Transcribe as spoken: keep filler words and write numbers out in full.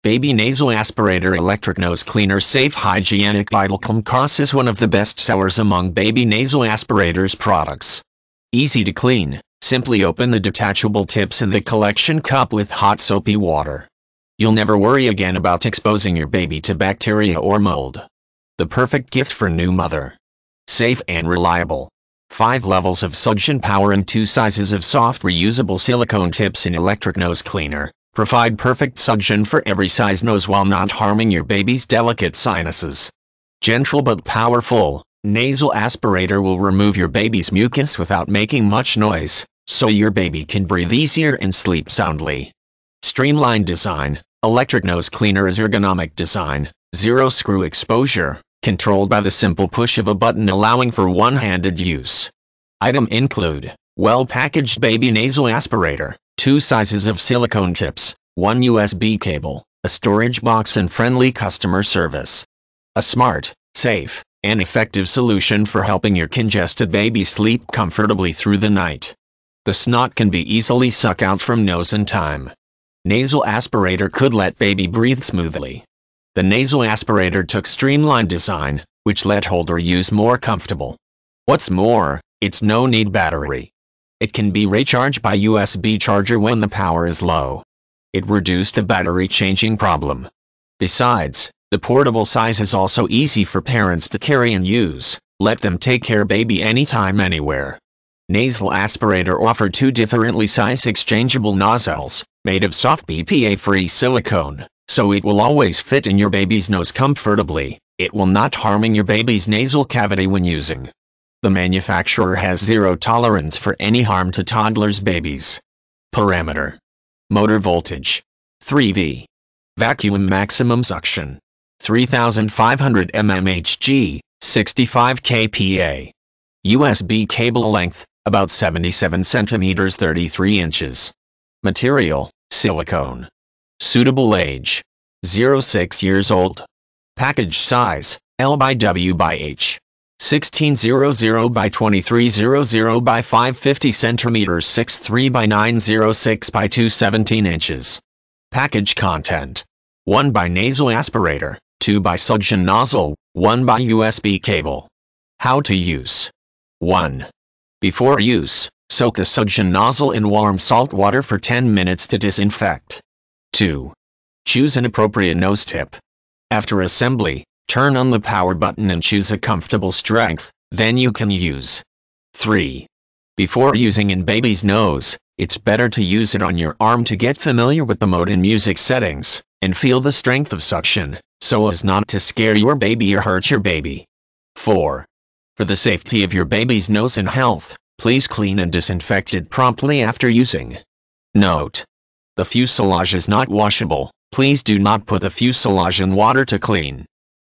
Baby Nasal Aspirator Electric Nose Cleaner Safe Hygienic Vitalcom Cos is one of the best sellers among baby nasal aspirators products. Easy to clean, simply open the detachable tips in the collection cup with hot soapy water. You'll never worry again about exposing your baby to bacteria or mold. The perfect gift for new mother. Safe and reliable. Five levels of suction power and two sizes of soft reusable silicone tips in electric nose cleaner. Provide perfect suction for every size nose while not harming your baby's delicate sinuses. Gentle but powerful, nasal aspirator will remove your baby's mucus without making much noise, so your baby can breathe easier and sleep soundly. Streamlined design, electric nose cleaner is ergonomic design, zero screw exposure, controlled by the simple push of a button allowing for one-handed use. Item include, well-packaged baby nasal aspirator, two sizes of silicone tips, one U S B cable, a storage box and friendly customer service. A smart, safe, and effective solution for helping your congested baby sleep comfortably through the night. The snot can be easily sucked out from nose in time. Nasal aspirator could let baby breathe smoothly. The nasal aspirator took streamlined design, which let holder use more comfortable. What's more, it's no need battery. It can be recharged by U S B charger when the power is low. It reduced the battery changing problem. Besides, the portable size is also easy for parents to carry and use. Let them take care baby anytime anywhere. Nasal aspirator offer two differently sized exchangeable nozzles, made of soft B P A-free silicone, so it will always fit in your baby's nose comfortably. It will not harming your baby's nasal cavity when using. The manufacturer has zero tolerance for any harm to toddlers' babies. Parameter. Motor voltage. three volt. Vacuum maximum suction. three thousand five hundred millimeters Hg, sixty-five kilohertz per second. U S B cable length, about seventy-seven centimeters thirty-three inches. Material, silicone. Suitable age. zero to six years old. Package size, L by W by H. sixteen hundred by twenty-three hundred by five hundred fifty centimeters sixty-three by nine oh six by two hundred seventeen inches. Package content. one by nasal aspirator, two by suction nozzle, one by U S B cable. How to use. one. Before use, soak the suction nozzle in warm salt water for ten minutes to disinfect. two. Choose an appropriate nose tip. After assembly, turn on the power button and choose a comfortable strength, then you can use. three. Before using in baby's nose, it's better to use it on your arm to get familiar with the mode and music settings, and feel the strength of suction, so as not to scare your baby or hurt your baby. four. For the safety of your baby's nose and health, please clean and disinfect it promptly after using. Note: the fuselage is not washable. Please do not put the fuselage in water to clean.